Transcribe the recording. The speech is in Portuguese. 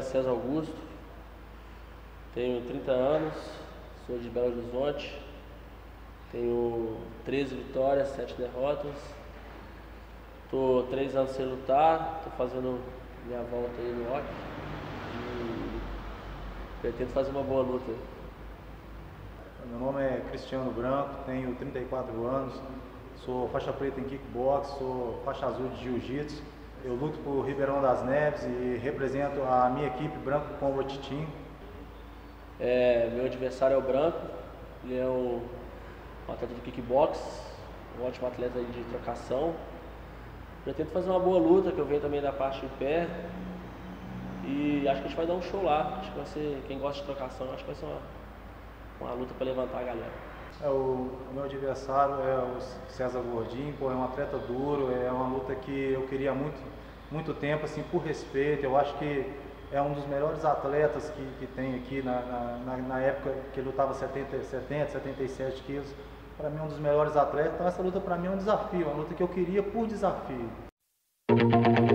é César Augusto, tenho 30 anos, sou de Belo Horizonte, tenho 13 vitórias, 7 derrotas, estou 3 anos sem lutar, estou fazendo minha volta aí no rock e pretendo fazer uma boa luta. Meu nome é Cristiano Branco, tenho 34 anos, sou faixa preta em kickbox, sou faixa azul de jiu-jitsu. Eu luto por Ribeirão das Neves e represento a minha equipe Branco Combat Team. Meu adversário é o Branco, ele é um atleta de kickbox, um ótimo atleta de trocação. Pretendo fazer uma boa luta, que eu venho também da parte de pé. E acho que a gente vai dar um show lá. Acho que vai ser, quem gosta de trocação, acho que vai ser uma luta para levantar a galera. O meu adversário é o César Gordinho, é um atleta duro, é uma luta que eu queria muito tempo, assim, por respeito. Eu acho que é um dos melhores atletas que tem aqui na época que ele lutava 77 quilos. Para mim é um dos melhores atletas, então essa luta para mim é um desafio, uma luta que eu queria por desafio.